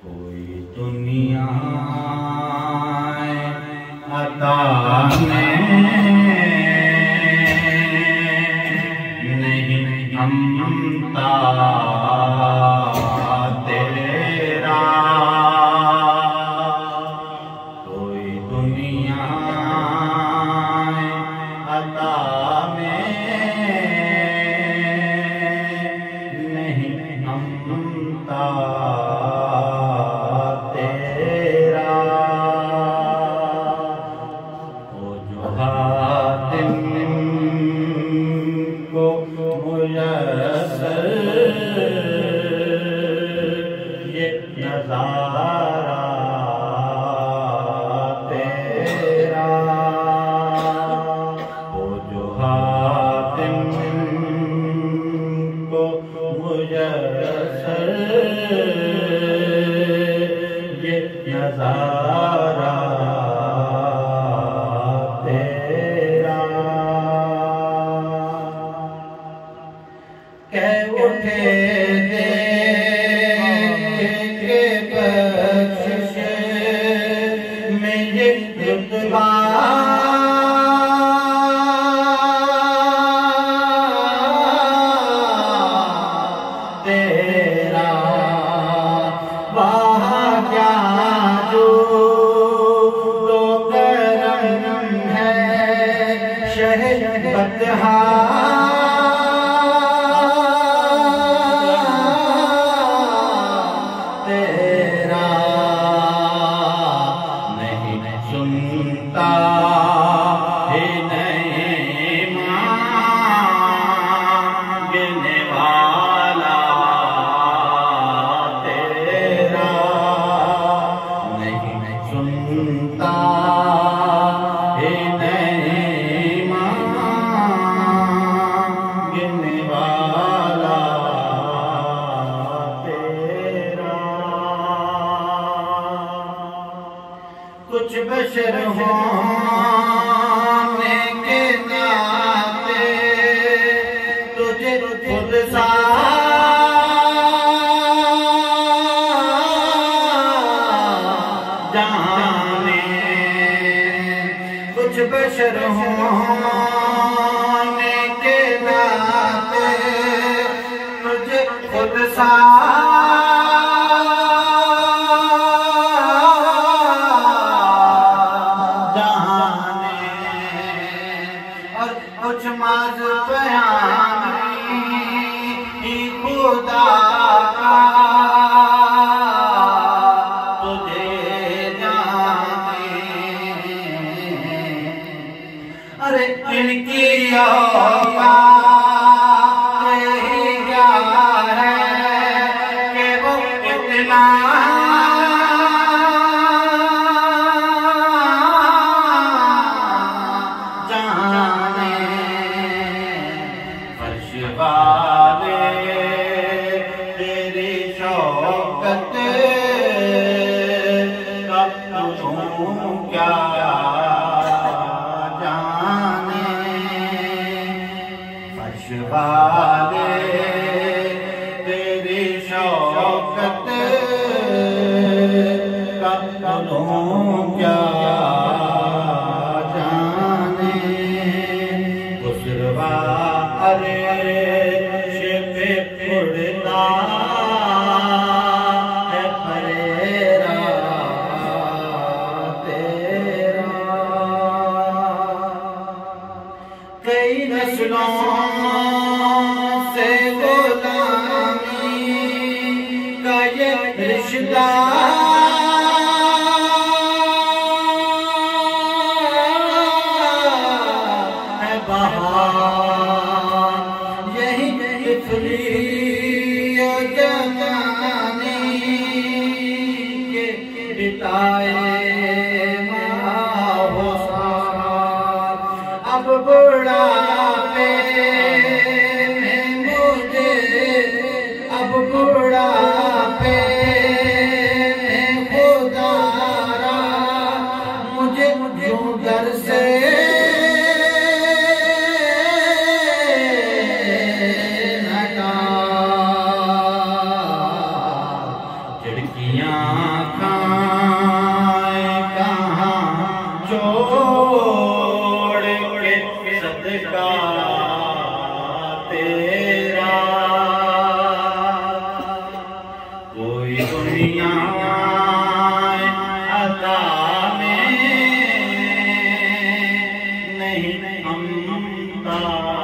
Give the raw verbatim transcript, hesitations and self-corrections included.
कोई दुनिया अता में नहीं हमता तेरा, कोई दुनिया अता में नहीं हमता तेरा। वो जो हातिम को मुयस्सर ये नज़ारा तेरा, वो जो हातिम को मुयस्सर ये नज़ारा तेरा। कह उठे देखे बख्शिश में ये रुतबा, तेरा वाह क्या जो तो करम है शहर बतहा, तेरा नहीं सुनता ही नहीं मांगने वाला, तेरा नहीं सुनता ही नहीं मांगने वाला, तेरा। कुछ बशर होने के नाते तुझे खुद सा जाने, कुछ बशर होने के नाते तुझे खुद सा कुछ माज बयानी खुदा का तुझे जाने। अरे इनकी औकात ही क्या है कि वो इतना वाले तेरी शौकत का तू क्या जाने, फर्श वाले तेरी शौकत का तू क्या जाने। खुसरवा अरे उड़ता है परेरा तेरा, कई नस्लों से गुलामी का ये रिश्ता है बहार, यही तिफली बिताए हो साथ, अब बुढ़ापे में मुझे, अब बुढ़ापे में खुदारा मुझे यूं घर से रोटियां खाए कहाँ छोड़ के सदका तेरा, कोई दुनिया अता में नहीं हमता